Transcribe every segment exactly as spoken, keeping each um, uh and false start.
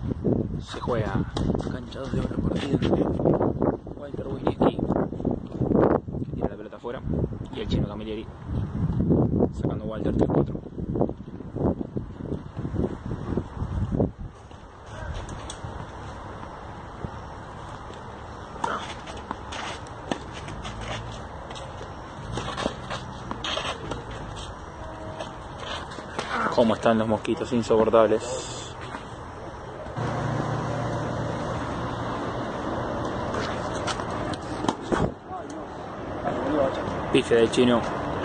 Se juega cancha dos de oro partido. Walter Wisniewski, que tira la pelota afuera, y el chino Camilleri sacando Walter tres cuatro. Cómo están los mosquitos, insoportables. Pife del chino.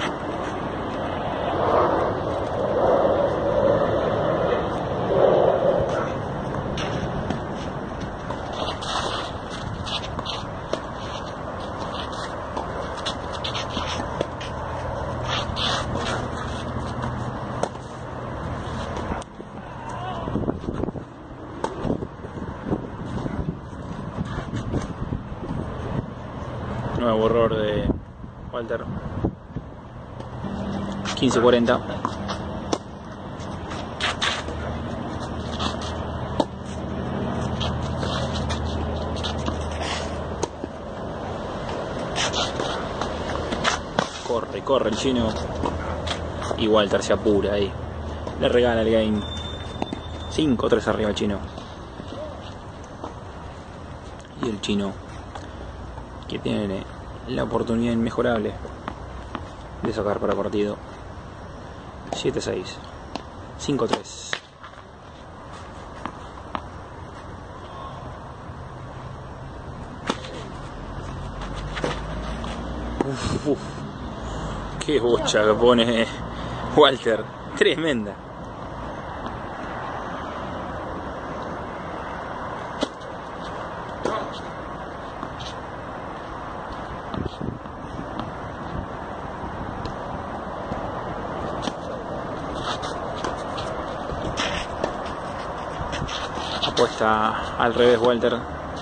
Nuevo error de Walter. quince cuarenta. Corre, corre el chino. Y Walter se apura ahí. Le regala el game. cinco tres arriba el chino. Y el chino, que tiene la oportunidad inmejorable de sacar para partido. Siete seis. cinco tres. Uf, uf. Qué bocha que pone Walter. Tremenda. Apuesta al revés Walter.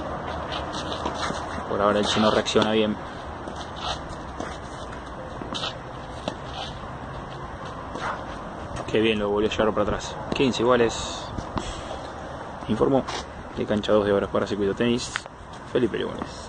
Por ahora el chino reacciona bien. Qué bien lo volvió a llevar para atrás. quince iguales. Informó de cancha dos de horas para Circuito Tenis Felipe Lugones.